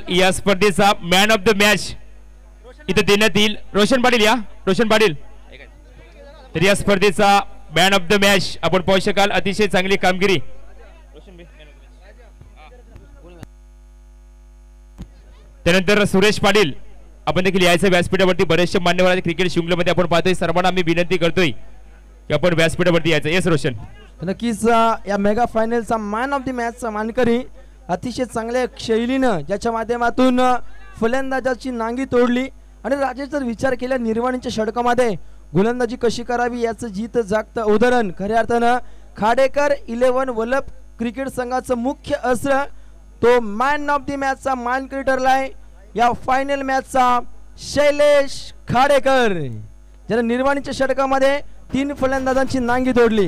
या स्पर्धेचा man of the match इथे देण्यात येईल. रोशन पाटील या, रोशन पाटील. तर या स्पर्धेचा मॅन ऑफ द मॅच आपण पाहू शकाल, अतिशय चांगली कामगिरी. त्यानंतर सुरेश पाटील आपण देखील यायचं व्यासपीठावरती. बरेचसे मान्यवर क्रिकेट शृंखलेमध्ये आपण पाहतोय, सर्वांना आम्ही विनंती करतोय की आपण व्यासपीठावरती यायचं. येस रोशन. नक्कीच या मेगा फायनलचा मॅन ऑफ द मॅचचा मानकरी अतिशय चांगल्या शैलीनं ज्याच्या माध्यमातून फलंदाजाची नांगी तोडली आणि राजेश जर विचार केला निर्वाणीच्या षटकामध्ये गोलंदाजी कशी करावी याचं जीत जागतं उदाहरण खऱ्या अर्थानं खाडेकर 11 वलप क्रिकेट संघाचं मुख्य अस्त्र तो मॅन ऑफ द मॅचचा मानकरी ठरलाय या फायनल मॅचचा शैलेश खाडेकर ज्याने निर्वाणीच्या षटकामध्ये 3 फलंदाजांची नांगी तोडली.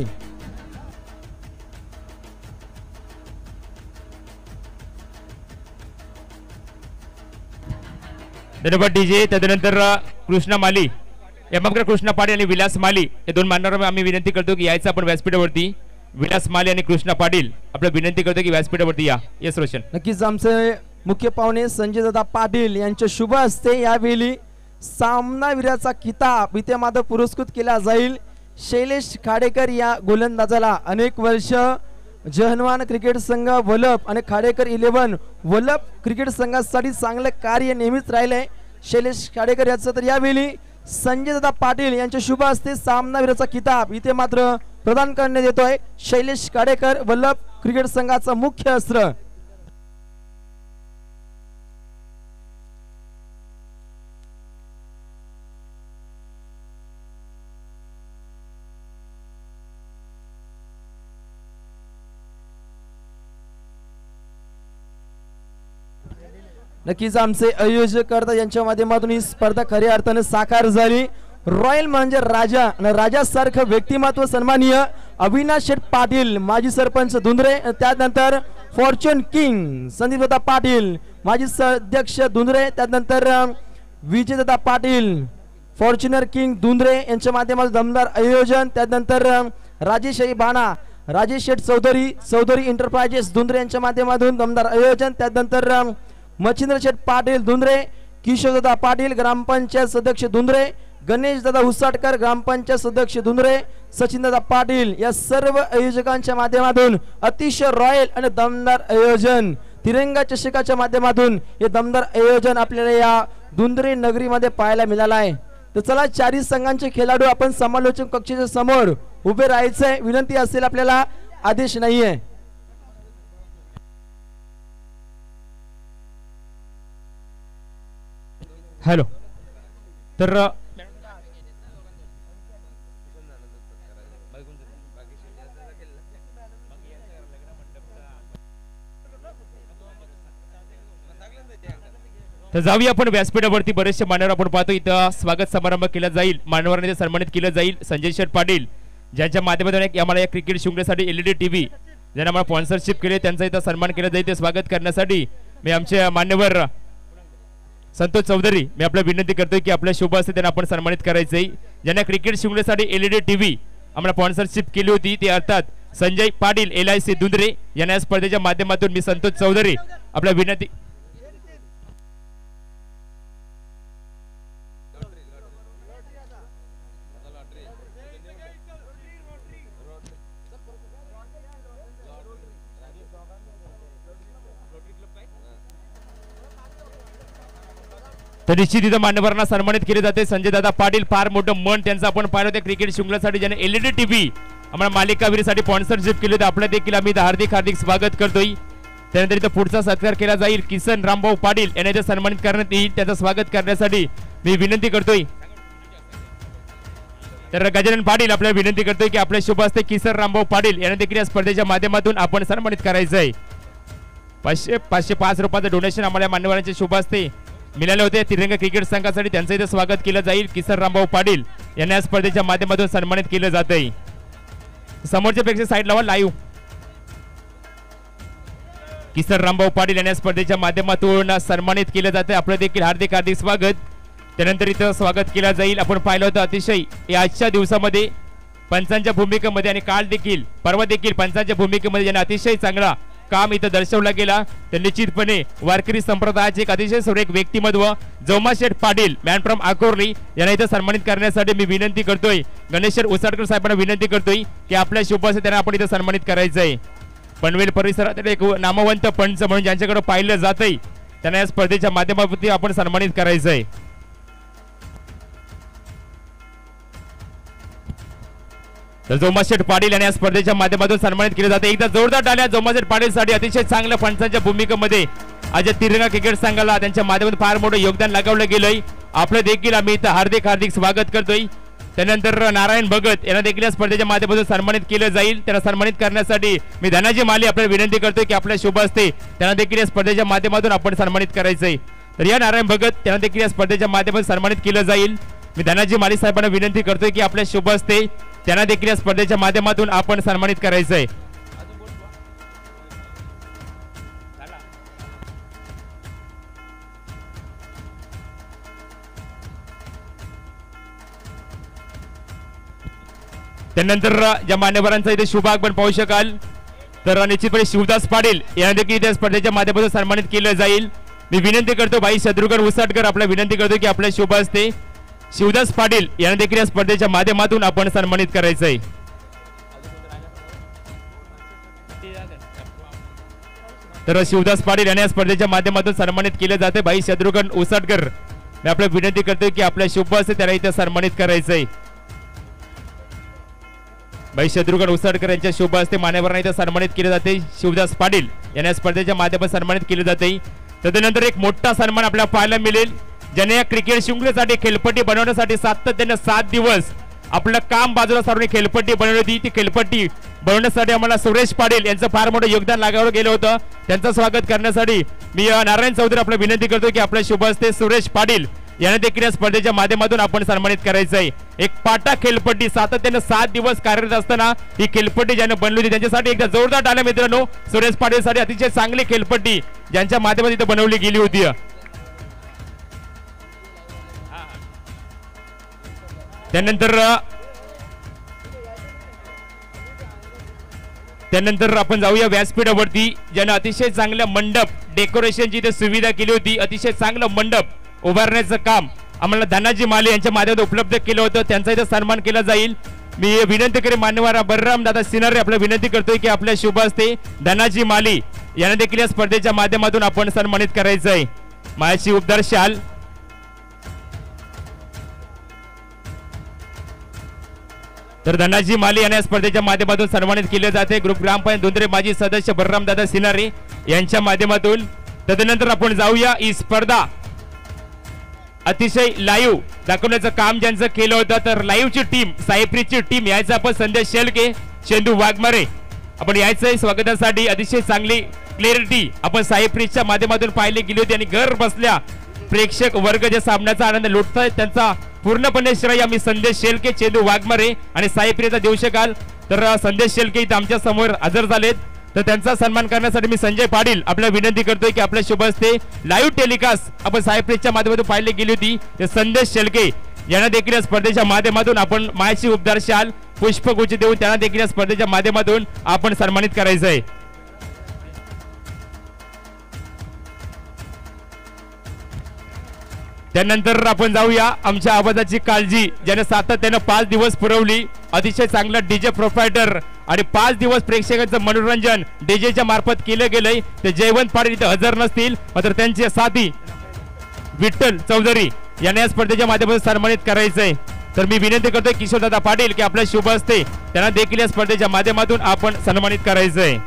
धन्यवाद डीजे. त्यानंतर कृष्णा माली, एमाकर कृष्णा पाटील आणि विलास माली हे 2 मान्यवरांना आम्ही विनंती करतो की यायचं आपण व्यासपीठावरती. विलास माली आणि कृष्णा पाटील आपल्या विनंती करतो की व्यासपीठावरती या. येस रोशन. नक्कीच आमचे मुख्य पाहुणे संजय दादा पाटील यांच्या शुभ हस्ते यावेळी सामनावीराचा किताब इथे मात्र पुरस्कृत केला जाईल. शैलेश खाडेकर या गोलंदाजाला अनेक वर्ष जहनवान क्रिकेट संघ वलप आणि खाडेकर 11 वलप क्रिकेट संघासाठी चांगले कार्य नेहमीच राहिले शैलेश खाडेकर याचं. तर यावेळी संजय दादा पाटील यांच्या शुभ हस्ते सामनावीराचा किताब इथे मात्र प्रदान करण्यात येतोय. शैलेश खाडेकर वलप क्रिकेट संघाचा मुख्य अस्त्र. नक्कीच आमचे आयोजक करता यांच्या माध्यमातून ही स्पर्धा खऱ्या अर्थाने साकार झाली. रॉयल म्हणजे राजा आणि राजासारखं व्यक्तिमत्व सन्माननीय अविनाश शेठ पाटील माजी सरपंच धुंद्रे. त्यानंतर फॉर्च्यून किंग संदीपदादा पाटील माजी अध्यक्ष धुंद्रे. त्यानंतर विजयदादा पाटील फॉर्च्युनर किंग धुंद्रे यांच्या माध्यमातून दमदार आयोजन. त्यानंतर राजेश बाणा राजेश शेठ चौधरी एंटरप्राइजेस धुंद्रे यांच्या माध्यमातून दमदार आयोजन. त्यानंतर मच्छिंद्र शेठ पाटील धुंद्रे, किशोरदादा पाटील ग्रामपंचायत सदस्य धुंद्रे, गणेश दादा हुसाटकर ग्रामपंचायत सदस्य धुंद्रे, सचिनदादा पाटील या सर्व आयोजकांच्या माध्यमातून अतिशय रॉयल आणि दमदार आयोजन तिरंगा चषकाच्या माध्यमातून हे दमदार आयोजन आपल्याला या धुंद्रे नगरीमध्ये पाहायला मिळालं आहे. तर चला चारही संघांचे खेळाडू आपण समालोचक कक्षेच्या समोर उभे राहायचंय. विनंती असेल आपल्याला, आदेश नाहीये. हॅलो. तर जाऊया आपण व्यासपीठावरती. बरेचसे मान्यवर आपण पाहतो इथं स्वागत समारंभ केला जाईल, मान्यवरांनी सन्मानित केलं जाईल. संजय शेठ पाटील ज्यांच्या माध्यमातून आम्हाला या क्रिकेट शृंखलेसाठी LED TV ज्यांना आम्हाला स्पॉन्सरशिप केले त्यांचा इथं सन्मान केला जाईल. ते स्वागत करण्यासाठी मी आमचे मान्यवर संतोष चौधरी मी आपल्या विनंती करतोय की आपल्या शुभ हस्ते त्यांना आपण सन्मानित करायचंय. ज्यांना क्रिकेट शृंखलेसाठी LED TV आम्हाला स्पॉन्सरशिप केली होती ते अर्थात संजय पाटील LIC धुंद्रे यांना या स्पर्धेच्या माध्यमातून मी संतोष चौधरी आपल्या विनंती. तर निश्चित इथं मान्यवरांना सन्मानित केले जाते. संजय दादा पाटील फार मोठं मन त्यांचं आपण पाहिलं होतं क्रिकेट शृंखलेसाठी ज्याने LED TV आम्हाला मालिकावीरसाठी स्पॉन्सरशिप केली होती. आपल्या देखील आम्ही हार्दिक स्वागत करतोय. त्यानंतर इथं पुढचा सत्कार केला जाईल. किसन रामभाऊ पाटील यांना इथं सन्मानित करण्यात येईल. त्याचं स्वागत करण्यासाठी मी विनंती करतोय. तर गजानन पाटील आपल्याला विनंती करतोय की आपल्या शुभ हस्ते किसन रामभाऊ पाटील यांना देखील या स्पर्धेच्या माध्यमातून आपण सन्मानित करायचं आहे. 505 रुपयाचं डोनेशन आम्हाला मान्यवरांच्या शुभ हस्ते मिळाले होते तिरंगा क्रिकेट संघासाठी. त्यांचं इथे स्वागत केलं जाईल. किसन रामभाऊ पाटील यांना या स्पर्धेच्या माध्यमातून सन्मानित केलं जात आहे. समोरच्या पेक्षा साईड लावा लाईव्ह. किसन रामभाऊ पाटील यांना स्पर्धेच्या माध्यमातून सन्मानित केलं जाते. आपलं देखील हार्दिक स्वागत. त्यानंतर इथं स्वागत केलं जाईल. आपण पाहिलं होतं अतिशय या आजच्या दिवसामध्ये पंचांच्या भूमिकेमध्ये आणि काल देखील परवा देखील पंचांच्या भूमिकेमध्ये ज्यांना अतिशय चांगला काम इथं दर्शवला गेला तर निश्चितपणे वारकरी संप्रदायाचे एक अतिशय सुरेख व्यक्तिमत्व जोमाशेठ पाटील मॅन फ्रॉम आकोर्ली यांना इथं सन्मानित करण्यासाठी मी विनंती करतोय, गणेश उसाटकर साहेबांना विनंती करतोय की आपल्या शुभास त्यांना आपण इथं सन्मानित करायचं आहे. पनवेल परिसरातील एक नामवंत पंच म्हणून ज्यांच्याकडे पाहिलं जातंय त्यांना या स्पर्धेच्या माध्यमातून आपण सन्मानित करायचं आहे. तर जोमाशेठ पाटील यांनी या स्पर्धेच्या माध्यमातून सन्मानित केले जाते. एकदा जोरदार टाळ्या जोमाशेठ पाटील साठी. अतिशय चांगल्या पंचांच्या भूमिकेमध्ये आज तिरंगा क्रिकेट संघाला त्यांच्या माध्यमातून फार मोठं योगदान लगावलं गेलंय. आपलं देखील आम्ही इथं हार्दिक हार्दिक स्वागत करतोय. त्यानंतर नारायण भगत यांना देखील या स्पर्धेच्या माध्यमातून सन्मानित केलं जाईल. त्यांना सन्मानित करण्यासाठी मी धनाजी माली आपल्याला विनंती करतोय की आपल्या शुभ असते त्यांना देखील या स्पर्धेच्या माध्यमातून आपण सन्मानित करायचंय. तर या नारायण भगत त्यांना देखील या स्पर्धेच्या माध्यमातून सन्मानित केलं जाईल. मी धनाजी माली साहेबांना विनंती करतोय की आपल्या शुभ असते त्यांना देखील या स्पर्धेच्या माध्यमातून आपण सन्मानित करायचंय. त्यानंतर ज्या मान्यवरांचा इथे शुभ आगमन पाहू शकाल तर निश्चितपणे शिवदास पाटील यांना देखील त्या स्पर्धेच्या माध्यमातून सन्मानित केलं जाईल. मी विनंती करतो भाई शत्रुघ्न उसाटकर आपल्याला विनंती करतो की आपल्या शुभ असते शिवदास पाटील यांना देखील या स्पर्धेच्या माध्यमातून आपण सन्मानित करायचंय. तर शिवदास पाटील यांना या स्पर्धेच्या माध्यमातून सन्मानित केले जाते. भाई शत्रुघ्न उसाटकर मी आपल्याला विनंती करतोय की आपल्या शुभ असते त्यांना इथे सन्मानित करायचंय. भाई शत्रुघ्न उसाटकर यांच्या शुभ हस्ते मान्यवरांना इथे सन्मानित केले जाते. शिवदास पाटील यांना स्पर्धेच्या माध्यमातून सन्मानित केले जाते. त्यानंतर एक मोठा सन्मान आपल्याला पाहायला मिळेल ज्याने या क्रिकेट शृंखलेसाठी खेळपट्टी बनवण्यासाठी सातत्याने 7 दिवस आपलं काम बाजूला सारून खेळपट्टी बनवली होती. ती खेळपट्टी बनवण्यासाठी आम्हाला सुरेश पाटील यांचं फार मोठं योगदान लागावं गेलं होतं. त्यांचं स्वागत करण्यासाठी मी नारायण चौधरी आपल्याला विनंती करतो की आपल्या शुभ हस्ते सुरेश पाटील यांना देखील या स्पर्धेच्या माध्यमातून आपण सन्मानित करायचंय. एक पाटा खेळपट्टी सातत्याने 7 दिवस कार्यरत असताना ही खेळपट्टी ज्याने बनवली होती त्यांच्यासाठी एकदा जोरदार टाळ्या मित्रांनो. सुरेश पाटील साठी अतिशय चांगली खेळपट्टी ज्यांच्या माध्यमातून इथे बनवली गेली होती. त्यानंतर आपण जाऊया व्यासपीठावरती ज्याने अतिशय चांगल्या मंडप डेकोरेशनची इथे सुविधा केली होती. अतिशय चांगलं मंडप उभारण्याचं काम आम्हाला धनाजी माले यांच्या माध्यमातून उपलब्ध केलं होतं. त्यांचा इथे सन्मान केला जाईल. मी विनंती करेन मान्यवर बलराम दादा सिनारे आपल्याला विनंती करतोय की आपल्या शुभ हस्ते धनाजी माली यांना देखील या स्पर्धेच्या माध्यमातून आपण सन्मानित करायचं आहे. मायाची उपदार शाल तर धनाजी माली यांना स्पर्धेच्या माध्यमातून सन्मानित केले जाते. ग्रुप ग्रामपंचायत दुंदरे माजी सदस्य बलराम दादा सिनारे यांच्या माध्यमातून. त्यानंतर आपण जाऊया ही स्पर्धा अतिशय लाईव्ह दाखवण्याचं काम ज्यांचं केलं होतं तर लाईव्हची टीम सायप्रीची टीम यायचं आपण संदेश शेलके चेंदू वाघमारे आपण यायचंय स्वागतासाठी. अतिशय चांगली क्लिअरिटी आपण सायप्रीच्या माध्यमातून पाहिली गेली होती आणि घर बसल्या प्रेक्षक वर्ग जे सामन्याचा आनंद लुटतायत त्यांचा पूर्णपणे श्रेय आम्ही संदेश शेलके चेंदू वाघमारे आणि सायप्रीचा दिवशकाल तर संदेश शेलके इथे आमच्या समोर हजर झालेत. तर त्यांचा सन्मान करण्यासाठी मी संजय पाटील आपल्याला विनंती करतोय की आपल्या शुभ हस्ते लाईव्ह टेलिकास्ट आपण सायप्रीच्या माध्यमातून पाहिली गेली होती ते संदेश शेलके यांना देखील या स्पर्धेच्या माध्यमातून आपण मायाची उपदार शाल पुष्पगुच्छ देऊन त्यांना देखील या स्पर्धेच्या माध्यमातून आपण सन्मानित करायचं आहे. त्यानंतर आपण जाऊया आमच्या आवाजाची काळजी ज्याने सातत्याने 5 दिवस पुरवली. अतिशय चांगला डीजे प्रोप्रायटर आणि 5 दिवस प्रेक्षकांचं मनोरंजन डीजेच्या मार्फत केलं गेलंय. ते जयवंत पाटील इथे हजर नसतील मात्र त्यांचे साथी विठ्ठल चौधरी यांना या स्पर्धेच्या माध्यमातून सन्मानित करायचंय. तर मी विनंती करतोय किशोरदादा पाटील की आपल्या शुभ हस्ते त्यांना देखील या स्पर्धेच्या माध्यमातून आपण सन्मानित करायचंय.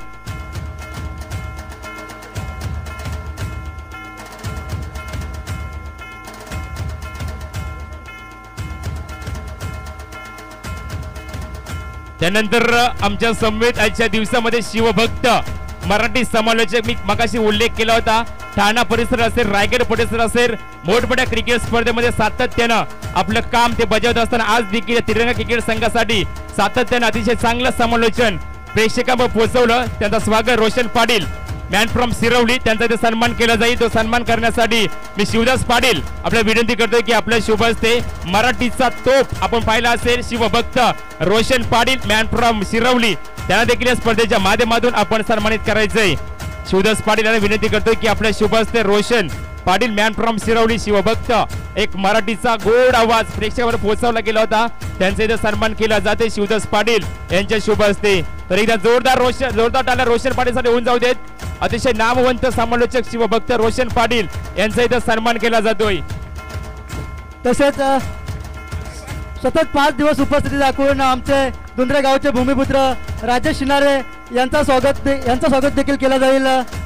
त्यानंतर आमच्या समवेत आजच्या दिवसामध्ये शिवभक्त मराठी समालोचक मी मगाशी उल्लेख केला होता. ठाणा परिसर असेल रायगड परिसर असेल मोठमोठ्या क्रिकेट स्पर्धेमध्ये सातत्यानं आपलं काम ते बजावत असताना आज देखील तिरंगा क्रिकेट संघासाठी सातत्यानं अतिशय चांगलं समालोचन प्रेक्षकांवर पोहोचवलं. त्यांचं स्वागत रोशन पाटील मॅन फ्रॉम सिरवली त्यांचा इथे सन्मान केला जाईल. तो सन्मान करण्यासाठी मी शिवदास पाटील आपल्याला विनंती करतोय की आपल्या शुभ हस्ते मराठीचा तोप आपण पाहिला असेल शिवभक्त रोशन पाटील मॅन फ्रॉम सिरवली त्यांना देखील या स्पर्धेच्या माध्यमातून आपण सन्मानित करायचंय. शिवदास पाटील यांना विनंती करतोय की आपल्या शुभ हस्ते रोशन पाटील मॅन फ्रॉम शिरवली शिवभक्त एक मराठीचा गोड आवाज प्रेक्षकांवर पोहोचवला गेला होता, त्यांचा इथे सन्मान केला जाते शिवदास पाटील यांच्या शुभ हस्ते. तर एकदा जोरदार टाळ्या रोशन पाटील साठी होऊन जाऊ देत. अतिशय नामवंत समालोचक शिवभक्त रोशन पाटील यांचा इथे सन्मान केला जातोय. तसेच सतत 5 दिवस उपस्थिती दाखवून आमचे दुंद्रे गावचे भूमिपुत्र राजेश शिनारे यांचा स्वागत देखील केला जाईल.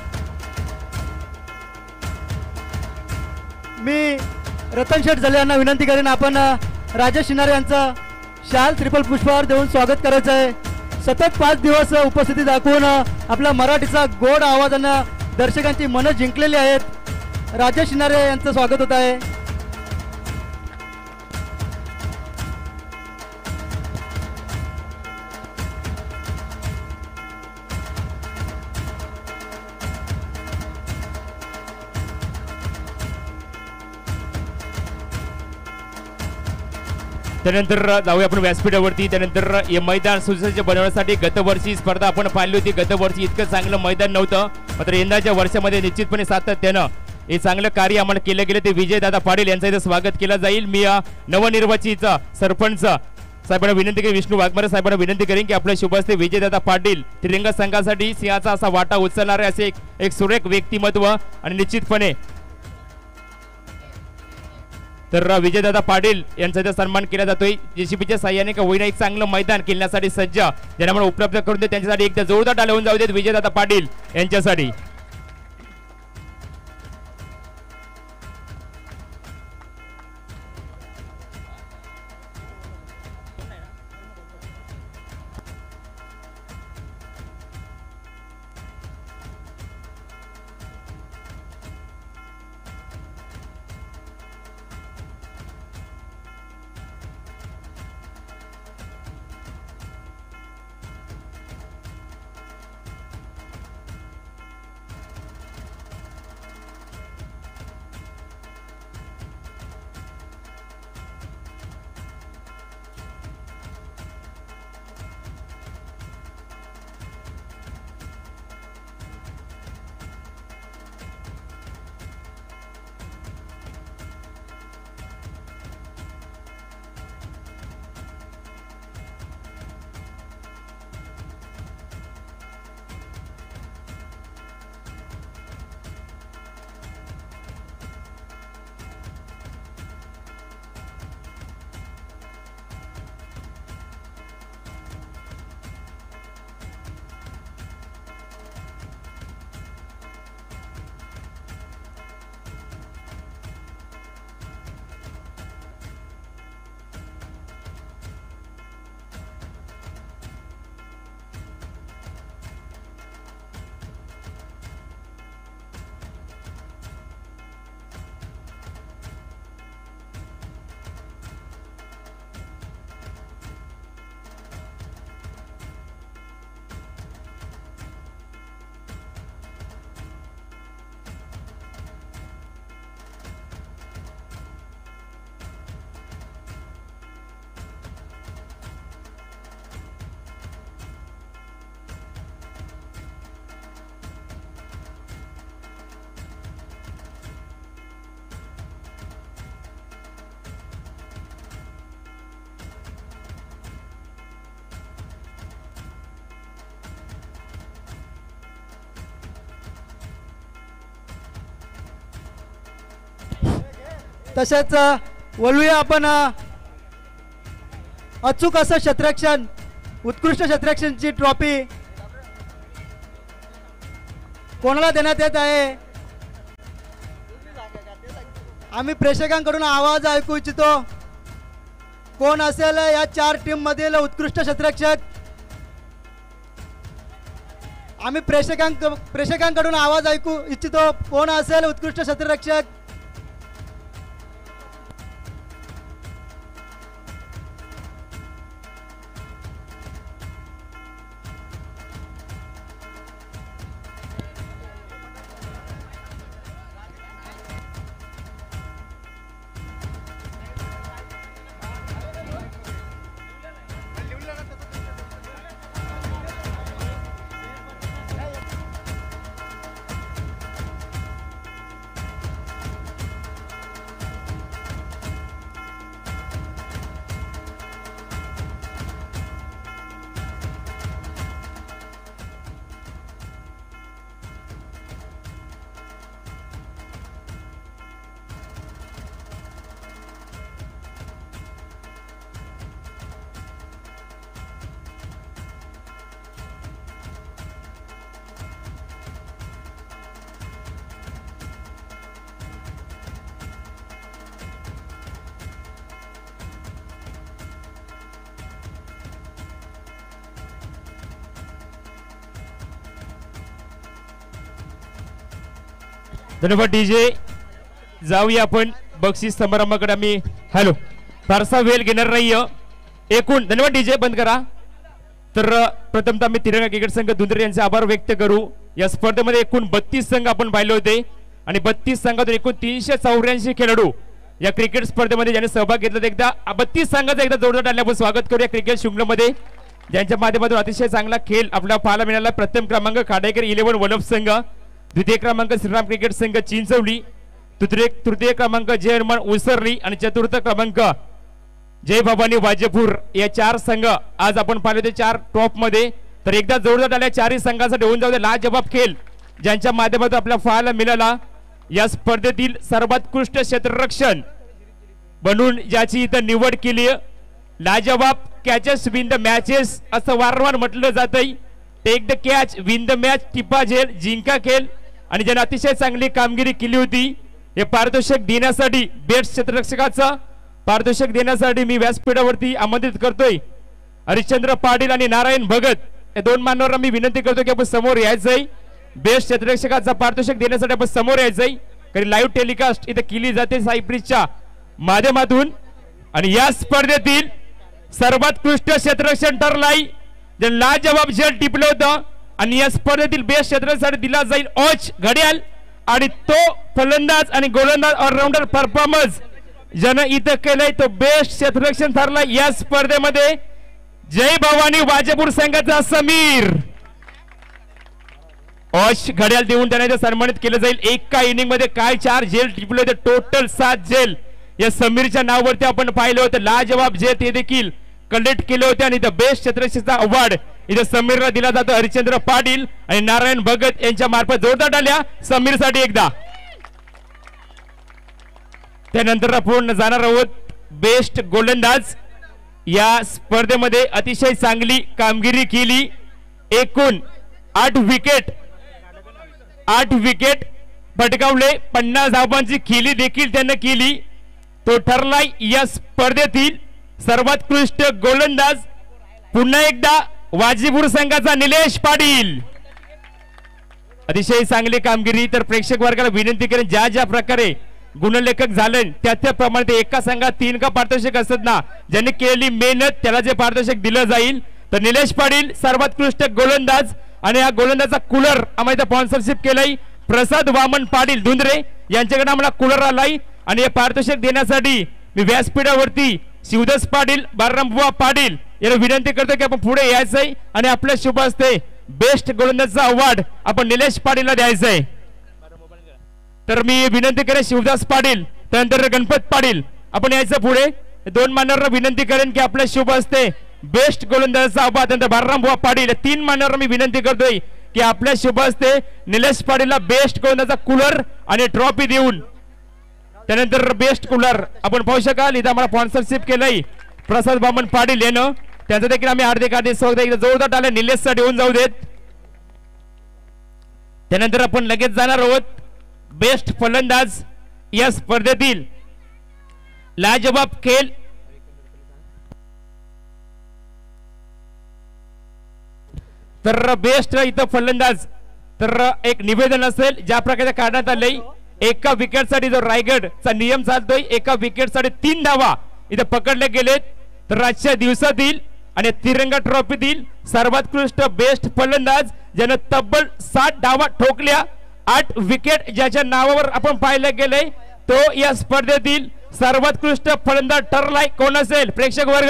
मी रतन शेठ जले यांना विनंती करेन आपण राजेश शिनारे यांचं शाल ट्रिपल पुष्पावर देऊन स्वागत करायचं आहे. सतत 5 दिवस उपस्थिती दाखवून आपल्या मराठीचा गोड आवाजानं दर्शकांची मनं जिंकलेली आहेत. राजेश शिनारे यांचं स्वागत होत आहे. त्यानंतर जाऊया आपण व्यासपीठावरती. त्यानंतर हे मैदान सुसज्ज बनवण्यासाठी गतवर्षी स्पर्धा आपण पाहिली होती. गतवर्षी इतकं चांगलं मैदान नव्हतं, मात्र यंदाच्या वर्षामध्ये निश्चितपणे सातत्यानं हे चांगलं कार्य आम्हाला केलं गेलं. ते विजयदादा पाटील यांचं इथं स्वागत केलं जाईल. मी नवनिर्वाचित सरपंच साहेबांना विनंती करेन, विष्णू वाघमारे साहेबांना विनंती करेन की आपल्या शुभ हस्ते विजयदादा पाटील त्रिरंगा संघासाठी सिंहाचा असा वाटा उचलणारे असे एक सुरेख व्यक्तिमत्व आणि निश्चितपणे तर विजयदादा पाटील यांचा इथे सन्मान केला जातोय. जेसीबीच्या साह्याने का होईना एक चांगलं मैदान खेळण्यासाठी सज्ज ज्यांना मला उपलब्ध करून दे त्यांच्यासाठी एकदा जोरदार टाळ्या होऊन जाऊ देत विजयदादा पाटील यांच्यासाठी. तसेच वळूया आपण अचूक असं क्षेत्ररक्षण उत्कृष्ट क्षेत्ररक्षणची ट्रॉफी कोणाला देण्यात येत आहे. आम्ही प्रेक्षकांकडून आवाज ऐकू इच्छितो. कोण असेल या 4 टीम मधील उत्कृष्ट क्षेत्ररक्षक. आम्ही प्रेक्षकांकडून आवाज ऐकू इच्छितो. कोण असेल उत्कृष्ट क्षेत्ररक्षक. धन्यवाद डीजे. जाऊया आपण बक्षीस समारंभाकडे. आम्ही हॅलो फारसा वेळ घेणार नाही एकूण. धन्यवाद डीजे बंद करा. तर प्रथमतः आम्ही तिरंगा क्रिकेट संघ धुंद्रे यांचे आभार व्यक्त करू. या स्पर्धेमध्ये एकूण 32 संघ आपण पाहिले होते आणि 32 संघातून एकूण 384 खेळाडू या क्रिकेट स्पर्धेमध्ये ज्यांनी सहभाग घेतला. एकदा 32 संघाचं एकदा जोरदार टाळ्या आपण स्वागत करूया क्रिकेट शृंखलेमध्ये, ज्यांच्या माध्यमातून अतिशय चांगला खेळ आपल्याला पाहायला मिळाला. प्रथम क्रमांक खाडेकर 11 वलभ संघ, द्वितीय क्रमांक श्रीराम क्रिकेट संघ चिंचवली, तृतीय क्रमांक जय हनुमान उसरली आणि चतुर्थ क्रमांक जय भवानी वाजेपूर. या 4 संघ आज आपण पाहिले होते 4 टॉप मध्ये. तर एकदा जोरदार टाळ्या चारही संघासाठी होऊन जाऊ दे. लाजवाब खेळ ज्यांच्या माध्यमातून आपल्याला पाहायला मिळाला. या स्पर्धेतील सर्वोत्कृष्ट क्षेत्ररक्षण बनून ज्याची इथं निवड केली. लाजवाब कॅचेस विन द मॅचेस असं वारंवार म्हटलं जातंय. Take the catch win the match, टिपा झेल जिंका खेळ. आणि ज्यांनी अतिशय चांगली कामगिरी केली होती हे पारितोषिक देण्यासाठी, बेस्ट क्षेत्ररक्षकाचं पारितोषिक देण्यासाठी मी व्यासपीठावरती आमंत्रित करतोय हरिश्चंद्र पाटील आणि नारायण भगत या 2 मान्यवरांना मी विनंती करतो की आपण समोर यायचंय. बेस्ट क्षेत्ररक्षकाचा पारितोषिक देण्यासाठी आपण समोर यायचंय. कारण लाईव्ह टेलिकास्ट इथे केली जाते साईप्रिजच्या माध्यमातून. आणि या स्पर्धेतील सर्वोत्कृष्ट क्षेत्ररक्षण ठरलाय, ज्यांनी लाजवाब झेल टिपलं होतं. आणि या स्पर्धेतील बेस्ट क्षेत्ररक्षणासाठी दिला जाईल ऑच घड्याळ. आणि तो फलंदाज आणि गोलंदाज ऑलराऊंडर परफॉर्मन्स ज्यानं इथं केलंय तो बेस्ट क्षेत्ररक्षण ठरलाय. या स्पर्धेमध्ये जय भवानी वाजेपूर संघाचा समीर ऑच घड्याळ देऊन त्यांना सन्मानित केलं जाईल. एका इनिंग मध्ये काय 4 झेल टिपले होते, टोटल 7 झेल या समीरच्या नावावरती आपण पाहिलं होतं. लाजवाब झेल ते देखील कलेक्ट केले होते. आणि द बेस्ट क्षेत्ररक्षकाचा अवॉर्ड इथे समीरला दिला जातो. हरिश्चंद्र पाटील आणि नारायण भगत यांच्या मार्फत जोरदार टाळ्या समीर साठी एकदा. त्यानंतर आपण जाणार आहोत बेस्ट गोलंदाज. या स्पर्धेमध्ये अतिशय चांगली कामगिरी केली. एकूण 8 विकेट पटकावले, 50 धावांची खेळी देखील त्यांनी केली. तो ठरलाय या स्पर्धेतील सर्वोत्कृष्ट गोलंदाज. पुन्हा एकदा वाजीपूर संघाचा निलेश पाटील. अतिशय चांगली कामगिरी. तर प्रेक्षक वर्गाला विनंती करेन ज्या ज्या प्रकारे गुणलेखक झाले त्याप्रमाणे ते एका संघात 3 का पारितोषिक असतात ना, ज्यांनी केलेली मेहनत त्याला जे पारितोषिक दिलं जाईल. तर निलेश पाटील सर्वोत्कृष्ट गोलंदाज. आणि हा गोलंदाजचा कूलर आम्हाला स्पॉन्सरशिप केलाय प्रसाद वामन पाटील धुंद्रे यांच्याकडे आम्हाला कूलर आलाय. आणि हे पारितोषिक देण्यासाठी मी व्यासपीठावरती शिवदास पाटील, बाळरामबुवा पाटील यांना विनंती करतो की आपण पुढे यायचंय आणि आपल्या शुभ हस्ते बेस्ट गोलंदाजचा अवॉर्ड आपण निलेश पाटीलला द्यायचंय. तर मी विनंती करेन शिवदास पाटील, त्यानंतर गणपत पाटील आपण यायचं पुढे. 2 मान्यवरांना विनंती करेन की आपल्या शुभ हस्ते बेस्ट गोलंदाजचा अवॉर्ड. त्यानंतर बाळरामबुवा पाटील, 3 मान्यवरांना मी विनंती करतोय की आपल्या शुभ हस्ते निलेश पाटीलला बेस्ट गोलंदाजचा कूलर आणि ट्रॉफी देऊन. त्यानंतर बेस्ट कूलर आपण पाहू शकाल इथं आम्हाला स्पॉन्सरशिप केलंय प्रसाद वामन पाटील यानं. त्यांचं देखील आम्ही हार्दिक स्वागत एकदा जोरदार टाळ्या निलेशसाठी होऊन जाऊ देत. त्यानंतर आपण लगेच जाणार आहोत बेस्ट फलंदाज. या स्पर्धेतील लाजवाब खेळ तर बेस्ट इथं फलंदाज. तर एक निवेदन असेल ज्या प्रकारे काढण्यात आले. एका विकेटसाठी जो रायगडचा नियम चालतोय, एका विकेटसाठी 3 धावा इथे पकडले गेलेत. तर आजच्या दिवसातील आणि तिरंगा ट्रॉफीतील सर्वोत्कृष्ट बेस्ट फलंदाज ज्यानं तब्बल 60 धावा ठोकल्या, 8 विकेट ज्याच्या नावावर आपण पाहिलं गेले, तो या स्पर्धेतील सर्वोत्कृष्ट फलंदाज ठरलाय. कोण असेल प्रेक्षक वर्ग?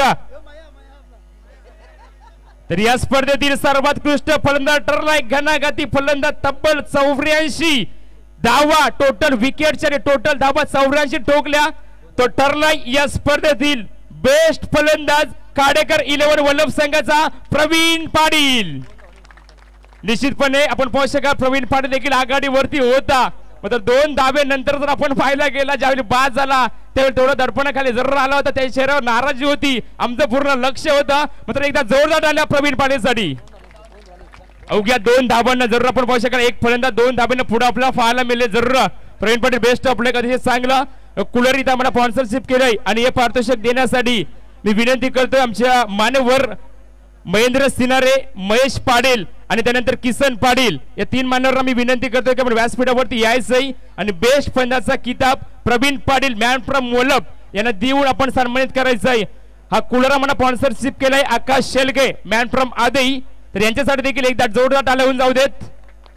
तर या स्पर्धेतील सर्वोत्कृष्ट फलंदाज ठरलाय घनाघाती फलंदाज. तब्बल 84 धावा टोटल विकेटच्या आणि टोटल धावा 84 ठोकल्या. तो ठरलाय या स्पर्धेतील बेस्ट फलंदाज खाडेकर 11 वल्लभ संघाचा प्रवीण पाटील. निश्चितपणे आपण पाहू शकाल प्रवीण पाटील देखील आघाडीवरती होता. मात्र 2 धावे नंतर जर आपण पाहायला गेला ज्यावेळी बाद झाला त्यावेळी थोडं दर्पणाखाली जरूर आला होता, त्या चेहऱ्यावर नाराजी होती, आमचं पूर्ण लक्ष होतं. मात्र एकदा जोरदार आल्या प्रवीण पाटीलसाठी. अवघ्या 2 धावांना जरूर आपण पाहू शकाल एक फलंदाज 2 धावांना पुढे आपल्याला पाहायला मिळेल. जरूर Pravin Patil best of luck अतिशय चांगला कूलर इथं आम्हाला स्पॉन्सरशिप केलंय. आणि हे पारितोषिक देण्यासाठी मी विनंती करतोय आमच्या मान्यवर महेंद्र सिनारे, महेश पाटील आणि त्यानंतर किसन पाटील या 3 मान्यवरांना मी विनंती करतो की आपण व्यासपीठावरती यायचंय आणि बेस्ट फंदाचा किताब प्रवीण पाटील मॅन फ्रॉम मोलप यांना देऊन आपण सन्मानित करायचंय। हा कूलर म्हणा स्पॉन्सरशिप केलाय आकाश शेलगे मॅन फ्रॉम आदई, तर यांच्यासाठी देखील एकदा जोरदार टाळ्या होऊन जाऊ देत।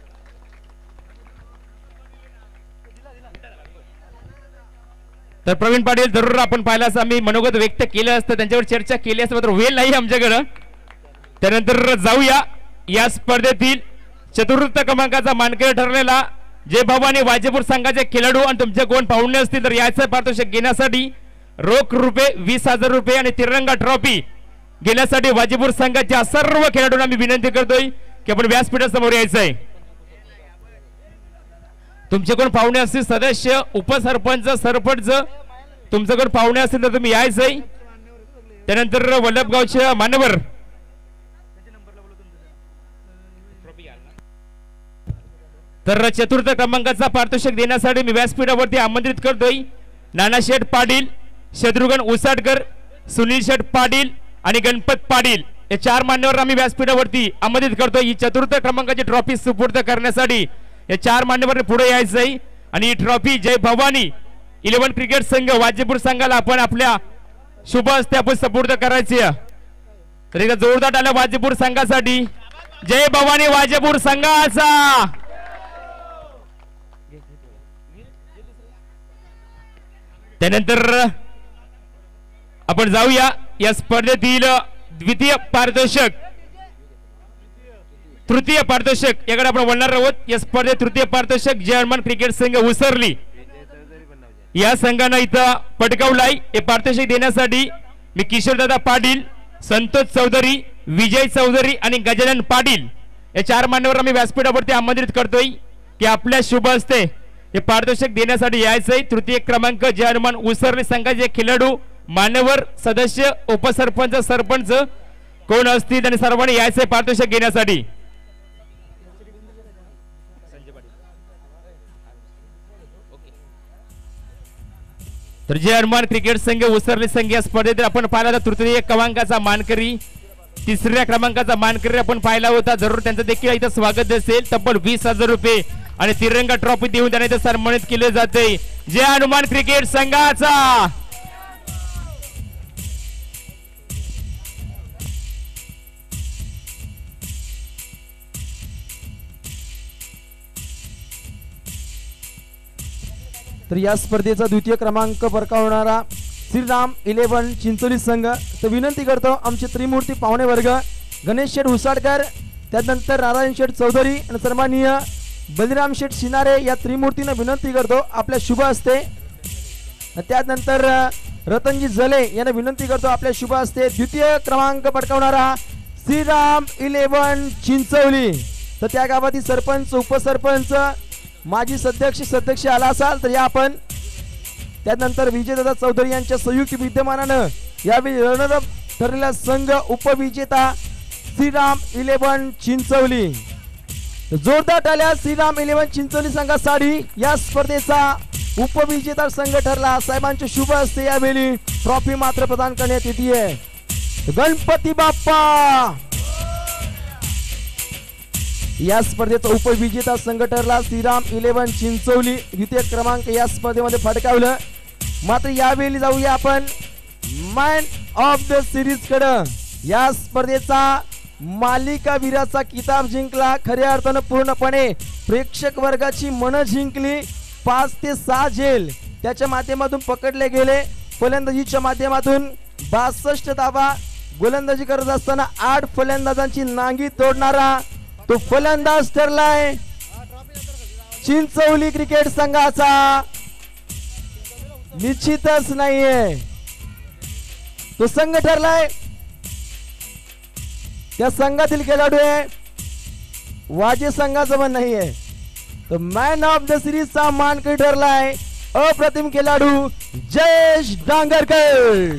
तर प्रवीण पाटील जरूर आपण पाहिलं असं आम्ही मनोगत व्यक्त केलं असतं, त्यांच्यावर चर्चा केली असं मात्र वेळ नाही आमच्याकडं। त्यानंतर जाऊया या स्पर्धेतील चतुर्थ क्रमांकाचा मानकरी ठरलेला जय भवानी वाजेपूर संघाचे खेळाडू आणि तुमचे कोण पाहुणे असतील तर याचं पारितोषिक घेण्यासाठी रोख रुपये 20,000 रुपये आणि तिरंगा ट्रॉफी घेण्यासाठी वाजेपूर संघाच्या सर्व खेळाडूंना मी विनंती करतोय की आपण व्यासपीठासमोर यायचंय। तुमच्याकडून पाहुणे असतील सदस्य उपसरपंच सरपंच तुमच्याकडून पाहुणे असतील तर तुम्ही यायचंय। त्यानंतर वल्लभगावचे मान्यवर तर चतुर्थ क्रमांकाचा पारितोषिक देण्यासाठी मी व्यासपीठावरती आमंत्रित करतोय नानाशेठ पाटील, शत्रुघ्न उसाटकर, सुनील शेठ पाटील आणि गणपत पाटील या 4 मान्यवरांना मी व्यासपीठावरती आमंत्रित करतोय। ही चतुर्थ क्रमांकाची ट्रॉफी सुपूर्द करण्यासाठी या 4 मान्यवरांनी पुढे यायचंय आणि ही ट्रॉफी जय भवानी 11 क्रिकेट संघ वाजेपूर संघाला आपण आपल्या शुभ हस्ते आपण सुपूर्द करायची। तर एकदा जोरदार टाळ्या वाजेपूर संघासाठी, जय भवानी वाजेपूर संघाचा। त्यानंतर आपण जाऊया या स्पर्धेतील द्वितीय पारितोषिक तृतीय पारितोषिक याकडे आपण वळणार आहोत। या स्पर्धेत तृतीय पारितोषिक जय हनुमान क्रिकेट संघ उसरली या संघानं इथं पटकावलाय। हे पारितोषिक देण्यासाठी मी किशोरदादा पाटील, संतोष चौधरी, विजय चौधरी आणि गजानन पाटील या 4 मान्यवरांना मी व्यासपीठावरती आमंत्रित करतोय की आपल्या शुभ हस्ते हे पारितोषिक देण्यासाठी यायचंय। तृतीय क्रमांक जय हनुमान उसरली संघाचे खेळाडू मान्यवर सदस्य उपसरपंच सरपंच कोण असतील आणि सर्वांनी यायचंय पारितोषिक घेण्यासाठी। तर जय हनुमान क्रिकेट संघ उसरली संघ या स्पर्धेत आपण पाहिला होता तृतीय क्रमांकाचा मानकरी, 3ऱ्या क्रमांकाचा मानकरी आपण पाहिला होता। जरूर त्यांचं देखील इथं स्वागत असेल। तब्बल 20,000 रुपये आणि तिरंगा ट्रॉफी देऊन त्यांना इथं सन्मानित केले जाते जय हनुमान क्रिकेट संघाचा। तर या स्पर्धेचा द्वितीय क्रमांक पटकावणारा श्रीराम 11 चिंचोली संघ, तर विनंती करतो आमचे त्रिमूर्ती पाहुणे वर्ग गणेश शेठ उसाडकर, त्यानंतर नारायण शेठ चौधरी आणि सन्माननीय बलिराम शेठ शिनारे या त्रिमूर्तींना विनंती करतो आपल्या शुभ हस्ते। त्यानंतर रतनजी जले यांना विनंती करतो आपल्या शुभ हस्ते द्वितीय क्रमांक पटकावणारा श्रीराम 11 चिंचोली। तर त्या गावातील सरपंच उपसरपंच माजी सदस्य आला असाल तर या आपण। त्यानंतर विजयदादा चौधरी यांच्या संयुक्त विद्यमानानं यावेळी रनरअप ठरलेला संघ उपविजेता श्रीराम 11 चिंचोली। जोरदार टाळ्या श्रीराम 11 चिंचोली संघासाठी। या स्पर्धेचा उपविजेता संघ ठरला। साहेबांच्या शुभ हस्ते यावेळी ट्रॉफी मात्र प्रदान करण्यात येते। गणपती बाप्पा या स्पर्धेचा उपविजेता संघ ठरला श्रीराम 11 चिंचोली, द्वितीय क्रमांक या स्पर्धेमध्ये फटकावलं। मात्र यावेळी जाऊया आपण मॅन ऑफ द सिरीज कडे। या स्पर्धेचा मालिका वीराचा किताब जिंकला, खऱ्या अर्थानं पूर्णपणे प्रेक्षक वर्गाची मन जिंकली। 5 ते 6 झेल त्याच्या माध्यमातून पकडले गेले। फलंदाजीच्या माध्यमातून 62 धावा, गोलंदाजी करत असताना 8 फलंदाजांची नांगी तोडणारा तो फलंदाज ठरलाय चिंचोली क्रिकेट संघाचा। निश्चितच नाहीये तो संघ ठरलाय, त्या संघातील खेळाडू आहे, वाजे संघाचा पण नाहीये। तो मॅन ऑफ द सिरीज चा मानकरी ठरलाय अप्रतिम खेळाडू जयेश डांगरकर।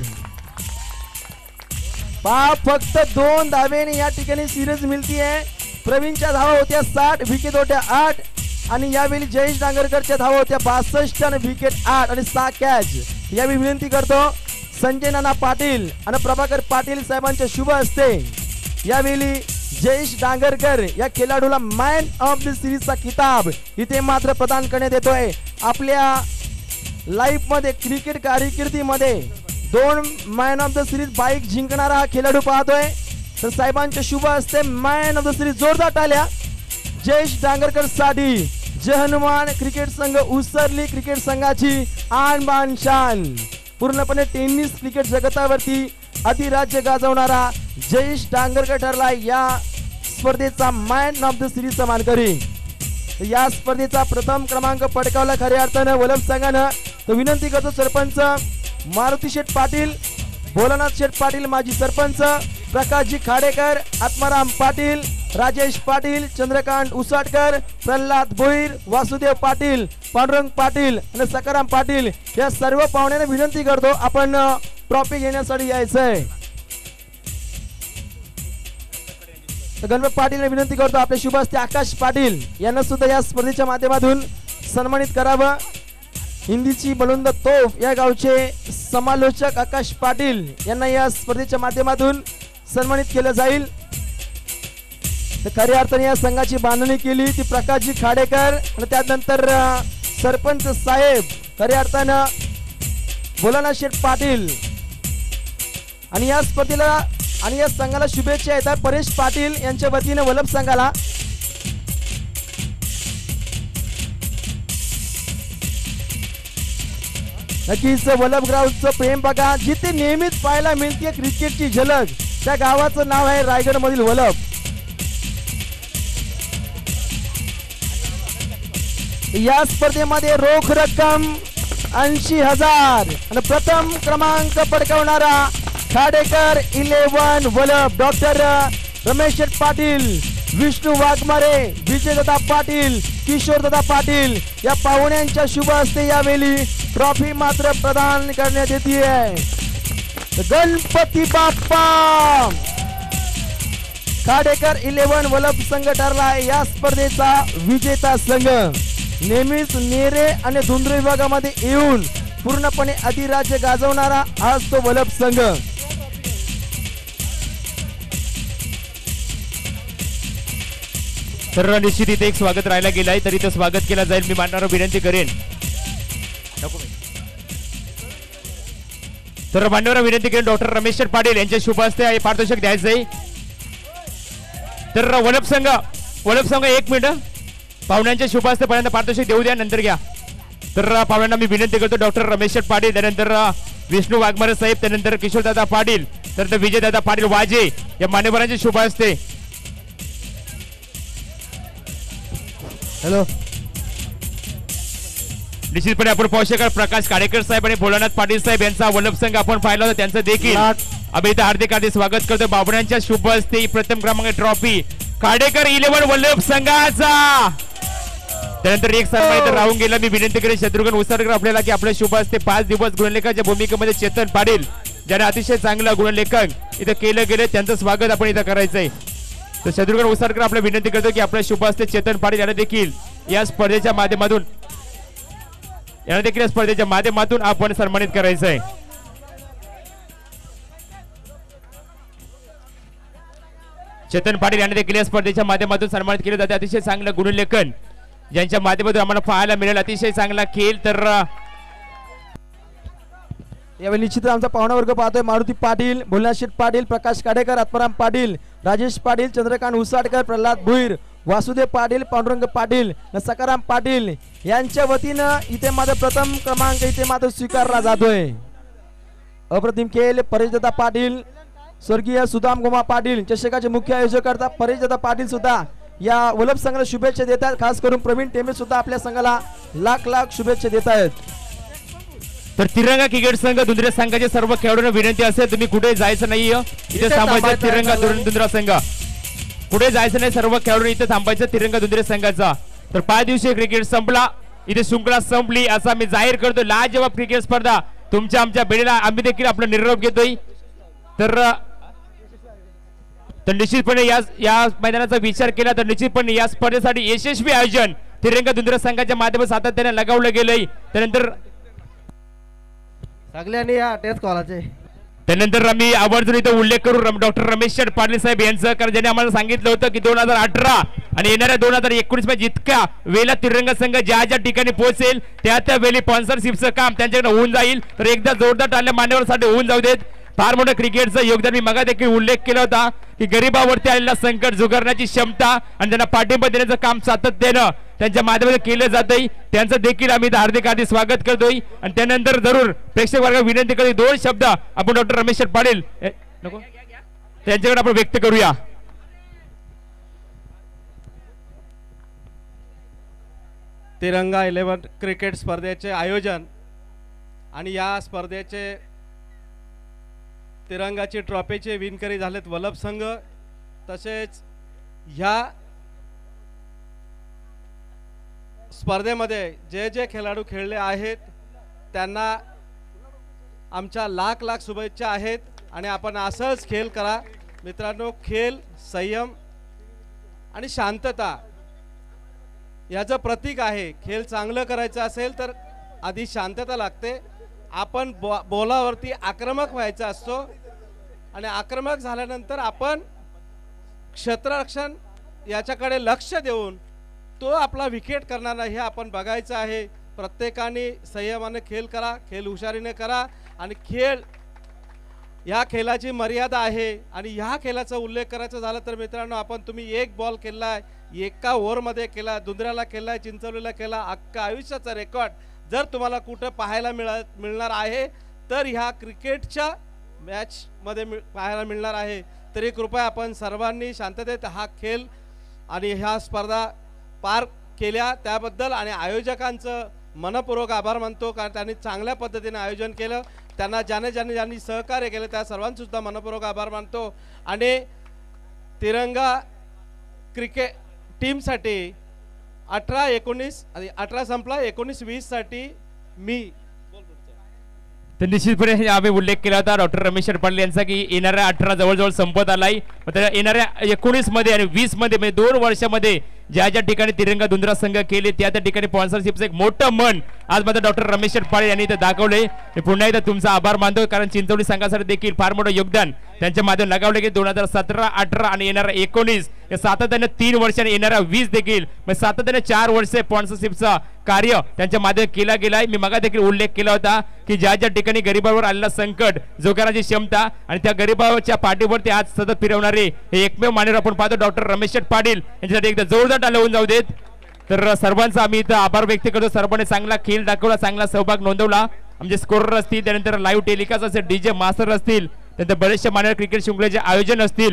फक्त 2 धावेने या ठिकाणी सिरीज मिळतीये। प्रवीणच्या धावा होत्या 60, विकेट होत्या 8 आणि यावेळी जयेश डांगरकरच्या धावा होत्या 62 आणि विकेट 8 आणि 6 कॅच। यावेळी विनंती करतो संजय नाना पाटील आणि प्रभाकर पाटील साहेबांच्या शुभ हस्ते यावेळी जयेश डांगरकर या खेळाडूला मॅन ऑफ द सिरीजचा किताब इथे मात्र प्रदान करण्यात येतोय. आपल्या लाईफ मध्ये क्रिकेट कारकिर्दीमध्ये 2 man of the series bike जिंकणारा हा खेळाडू पाहतोय. तर साहेबांच्या शुभ हस्ते मॅन ऑफ द सिरीज जोरदार टाळ्या जयेश डांगरकर साठी. जय हनुमान क्रिकेट संघ उसरली क्रिकेट संघाची आन बान शान. पूर्णपणे टेनिस क्रिकेट जगतावरती अधिराज्य गाजवणारा जयेश डांगरकर ठरला या स्पर्धेचा मॅन ऑफ द सिरीजचा मानकरी. या स्पर्धेचा प्रथम क्रमांक पटकावला खऱ्या अर्थानं वलभ संघानं. तर विनंती करतो सरपंच मारुती शेठ पाटील, भोलानाथ शेठ पाटील, माजी सरपंच प्रकाशजी खाडेकर, आत्माराम पाटील, राजेश पाटील, चंद्रकांत उसाटकर, प्रल्हाद भोईर, वासुदेव पाटील, पांडुरंग पाटील आणि सकाराम पाटील या सर्व पाहुण्यांना विनंती करतो आपण ट्रॉफी घेण्यासाठी यायचंय. गणपत पाटील विनंती करतो आपले शुभ हस्ते आकाश पाटील यांना सुद्धा या स्पर्धेच्या माध्यमातून सन्मानित करावं. हिंदीची बलुंद तोफ या गावचे समालोचक आकाश पाटील यांना या स्पर्धेच्या माध्यमातून सन्मानित केलं जाईल. तर खऱ्या अर्थाने या संघाची बांधणी केली ती प्रकाशजी खाडेकर आणि त्यानंतर सरपंच साहेब खऱ्या अर्थानं भोलानाथ शेठ पाटील. आणि या स्पर्धेला आणि या संघाला शुभेच्छा येतात परेश पाटील यांच्या वतीने वलभ संघाला. नक्कीच वलभ ग्राउंडचं प्रेम बघा. जिथे नेहमीच पाहायला मिळते क्रिकेटची झलक त्या गावाचं नाव आहे रायगड मधील वलभ. या स्पर्धेमध्ये रोख रक्कम 80,000 आणि प्रथम क्रमांक पटकावणारा खाडेकर 11 वलभ डॉक्टर रमेश पाटील, विष्णू वाघमारे, विजयदादा पाटील, किशोरदादा पाटील या पाहुण्यांच्या शुभ हस्ते यावेळी ट्रॉफी मात्र प्रदान करण्यात येते. गणपती बाप्पा खाडेकर 11 वलभ संघ ठरला या स्पर्धेचा विजेता संघ. नेहमीच नेरे आणि धुंद्रे विभागामध्ये येऊन पूर्णपणे अधिराज्य गाजवणारा आज तो वलभ संघ. तर निश्चित इथे एक स्वागत राहायला गेलाय तरी इथं स्वागत केलं जाईल. मी मांडणारा विनंती करेन तर मांडणारा विनंती करेन डॉक्टर रमेश पाटील यांच्या शुभ हस्ते पारितोषिक द्यायचंय. तर वलभ संघ 1 मिनिट पाहुण्यांच्या शुभ हस्ते पर्यंत पारितोषिक देऊ द्या नंतर घ्या. तर पाहुण्यांना मी विनंती करतो डॉक्टर रमेश पाटील, त्यानंतर विष्णू वाघमारे साहेब, त्यानंतर किशोरदादा पाटील, त्यानंतर विजयदादा पाटील वाजे या मान्यवरांच्या शुभ हस्ते. हॅलो निश्चितपणे आपण पाहू शकाल प्रकाश काडेकर साहेब आणि भोलानाथ पाटील साहेब यांचा वल्लभ संघ आपण पाहिला होता त्यांचं देखील आम्ही इथे हार्दिक हार्दिक स्वागत करतो. बाबड्यांच्या शुभ हस्ते प्रथम क्रमांक ट्रॉफी काडेकर 11 वल्लभ संघाचा. त्यानंतर एक सन्मान राहून गेला. मी विनंती करेन शत्रुघ्न उसरकर आपल्याला की आपल्या शुभ हस्ते 5 दिवस गुणलेखकाच्या भूमिकेमध्ये चेतन पाटील ज्यांना अतिशय चांगलं गुणलेखक इथं केलं गेले त्यांचं स्वागत आपण इथं करायचंय. तर शत्रुघ्न उसरकर आपल्याला विनंती करतो की आपल्या शुभ हस्ते चेतन पाटील यांना देखील या स्पर्धेच्या माध्यमातून आपण सन्मानित करायचं आहे. चेतन पाटील यांना देखील या स्पर्धेच्या माध्यमातून सन्मानित केले जाते. अतिशय चांगलं गुणलेखन ज्यांच्या माध्यमातून आम्हाला पाहायला मिळेल. अतिशय चांगला खेळ. तर यावेळी निश्चित आमचा पाहुणा वर्ग पाहतोय. मारुती पाटील, भोलानाथ पाटील, प्रकाश काडेकर, आत्माराम पाटील, राजेश पाटील, चंद्रकांत उसाटकर, प्रल्हाद भुईर, वासुदेव पाटील, पांडुरंग पाटील, सकाराम पाटील यांच्या वतीनं इथे माझा प्रथम क्रमांक इथे मात्र स्वीकारला जातोय. अप्रतिम खेळ. परेशदादा पाटील, स्वर्गीय सुदाम गोमा पाटील चषकाचे मुख्य आयोजक करता परेशदादा पाटील सुद्धा या वल्लभ संघाला शुभेच्छा देतात. खास करून प्रवीण टेंबे सुद्धा आपल्या संघाला लाख लाख शुभेच्छा देत आहेत. तर तिरंगा क्रिकेट संघ दुंद्रे संघाचे सर्व खेळाडूंना विनंती असेल तुम्ही कुठे जायचं नाहीये इथे थांबायचं. तिरंगा दुंद्रा संघ कुठे जायचं नाही. सर्व खेळाडूंनी इथे थांबायचं तिरंगा दुंद्रे संघाचा. तर 5 दिवसीय क्रिकेट संपला. इथे शृंखला संपली असं आम्ही जाहीर करतो. लाजवाब क्रिकेट स्पर्धा तुमच्या आमच्या बेडीला आम्ही देखील आपला निरोप घेतोय. तर निश्चितपणे या मैदानाचा विचार केला तर निश्चितपणे या स्पर्धेसाठी यशस्वी आयोजन तिरंगा दुंद्रा संघाच्या माध्यमातून सातत्याने लगावलं गेलंय. त्यानंतर सगळ्यांनी या टेस्ट कॉलाचे त्यानंतर आम्ही आवर्जून इथं उल्लेख करू डॉक्टर रमेश शेठ पाटील साहेब यांचं, कारण ज्यांनी आम्हाला सांगितलं होतं की 2018 आणि येणाऱ्या 2019 मध्ये जितक्या वेळेला तिरंगा संघ ज्या ज्या ठिकाणी पोहोचेल त्या वेळी स्पॉन्सरशिपचं काम त्यांच्याकडे होऊन जाईल. तर एकदा जोरदार टाळ्या मान्यवरांसाठी होऊन जाऊ देत. फार मोठं क्रिकेटचं योगदान मी मगा देखील उल्लेख केला होता की गरिबावरती आलेला संकट झुगारण्याची क्षमता आणि त्यांना पाठिंबा देण्याचं काम सातत्यानं त्यांच्या माध्यमातून केलं जातंय. त्यांचं देखील आम्ही हार्दिक स्वागत करतोय. आणि त्यानंतर जरूर प्रेक्षक वर्ग विनंती करतो 2 शब्द आपण डॉक्टर रमेश पाटील नको त्यांच्याकडे आपण व्यक्त करूया. तिरंगा 11 क्रिकेट स्पर्धेचे आयोजन आणि या स्पर्धेचे तिरंगाची ट्रॉफीचे विनकरी झालेत वल्लभ संघ. तसेच ह्या स्पर्धेमध्ये जे जे खेळाडू खेळले आहेत त्यांना आमच्या लाख लाख शुभेच्छा आहेत. आणि आपण असंच खेळ करा मित्रांनो. खेळ, संयम आणि शांतता याचं प्रतीक आहे. खेळ चांगलं करायचं असेल तर आधी शांतता लागते. आपण बोलावरती आक्रमक व्हायचा असतो आणि आक्रमक झाल्यानंतर आपण क्षेत्ररक्षण याच्याकडे लक्ष देऊन तो आपला विकेट करणार नाही हे आपण बघायचं आहे. प्रत्येकाने संयमाने खेळ करा, खेळ हुशारीने करा. आणि खेळ ह्या खेळाची मर्यादा आहे. आणि ह्या खेळाचा उल्लेख करायचा झाला तर मित्रांनो, आपण तुम्ही 1 बॉल केलाय, एका ओव्हरमध्ये केला, दुंदऱ्याला केलाय, चिंचवलीला केला, अख्खा आयुष्याचा रेकॉर्ड जर तुम्हाला कुठं पाहायला मिळणार आहे तर ह्या क्रिकेटच्या मॅचमध्ये पाहायला मिळणार आहे. तरी कृपया आपण सर्वांनी शांततेत हा खेळ आणि ह्या स्पर्धा पार केल्या त्याबद्दल आणि आयोजकांचं मनपूर्वक आभार मानतो, कारण त्यांनी चांगल्या पद्धतीने आयोजन केलं. त्यांना ज्यांनी सहकार्य केलं त्या सर्वांसुद्धा मनपूर्वक आभार मानतो. आणि तिरंगा क्रिकेट टीमसाठी 18-19 आणि 18 संपला 19-20 साठी मी तर निश्चितपणे आम्ही उल्लेख केला होता डॉक्टर रमेश पाटील यांचा की येणाऱ्या 18 जवळजवळ संपत आलाय. येणाऱ्या 19 मध्ये आणि 20 मध्ये म्हणजे 2 वर्षामध्ये ज्या ज्या ठिकाणी तिरंगा दुंदरा संघ केले त्या ठिकाणी स्पॉन्सरशिपचं एक मोठं मन आज मात्र डॉक्टर रमेश पाटील यांनी इथे दाखवले. पुन्हा एकदा तुमचा आभार मानतो, कारण चिंचवली संघासाठी देखील फार मोठं योगदान त्यांच्या माध्यमातून लगावले की 2017, 18 आणि येणारा 19 या सातत्याने 3 वर्ष आणि येणारा 20 देखील सातत्याने 4 वर्ष स्पॉन्सरशिपचा कार्य त्यांच्या माध्यमातून केला गेलाय. मी मगा देखील उल्लेख केला होता की ज्या ज्या ठिकाणी गरिबावर आलेला संकट जोकारण्याची क्षमता आणि त्या गरिबाच्या पाठीवरती आज सतत फिरवणारे हे एकमेव मान्यवर आपण पाहतो डॉक्टर रमेश पाटील यांच्यासाठी एकदा जोरदार टाळ्या होऊन जाऊ देत. तर सर्वांचा आम्ही इथं आभार व्यक्त करतो. सर्वांनी चांगला खेळ दाखवला, चांगला सहभाग नोंदवला. आमचे स्कोरर असतील, त्यानंतर लाईव्ह टेलिकास्ट असेल, डीजे मास्टर असतील, त्यानंतर बरेचसे मान्यवर क्रिकेट शृंखलेचे आयोजन असतील.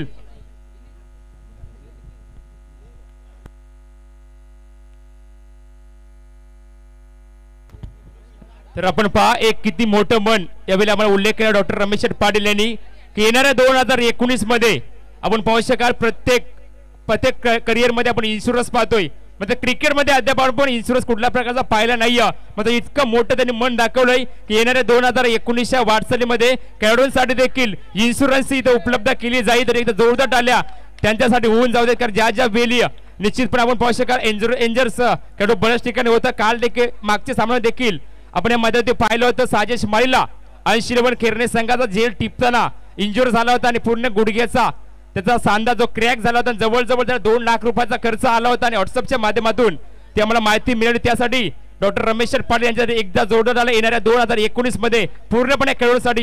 तर आपण पहा एक किती मोठं मन यावेळी आम्हाला उल्लेख केला डॉक्टर रमेश पाटील यांनी की येणाऱ्या 2019 मध्ये आपण पाहू शकाल प्रत्येक करिअर मध्ये आपण इन्शुरन्स पाहतोय. म्हणजे क्रिकेटमध्ये अद्याप आपण इन्शुरन्स कुठल्या प्रकारचा पाहिला नाहीये. म्हणजे इतकं मोठं त्यांनी मन दाखवलंय की येणाऱ्या 2019च्या वाटचालीमध्ये खेळाडूंसाठी देखील इन्शुरन्स इथं उपलब्ध केली जाईल. तर एकदा जोरदार टाळ्या त्यांच्यासाठी होऊन जाऊ देत, कारण ज्या ज्या वेळी निश्चितपणे आपण पाहू शकाल एंजर्स खेळाडू बऱ्याच ठिकाणी होतं. काल देखील मागच्या सामन्यात देखील आपण या मध्ये पाहिलं होतं साजेश माळीला 80 रन खेळणे संघाचा झेल टिपताना इंजुर झाला होता आणि पूर्ण गुडघ्याचा त्याचा सांधा जो क्रॅक झाला होता. जवळजवळ त्याला 2 लाख रुपयाचा खर्च आला होता आणि व्हॉट्सअपच्या माध्यमातून ते आम्हाला माहिती मिळाली. त्यासाठी डॉक्टर रमेश पाटील यांच्या एकदा जोरदार आला. येणाऱ्या 2019 मध्ये पूर्णपणे खेळाडूंसाठी